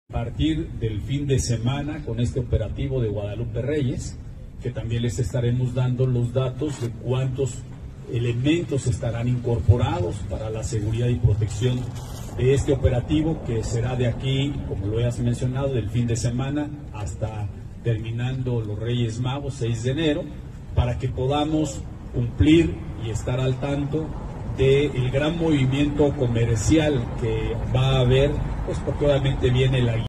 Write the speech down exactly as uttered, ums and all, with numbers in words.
A partir del fin de semana con este operativo de Guadalupe Reyes, que también les estaremos dando los datos de cuántos elementos estarán incorporados para la seguridad y protección de este operativo, que será de aquí, como lo has mencionado, del fin de semana hasta terminando los Reyes Magos, seis de enero, para que podamos cumplir y estar al tanto del gran movimiento comercial que va a haber, pues porque obviamente viene la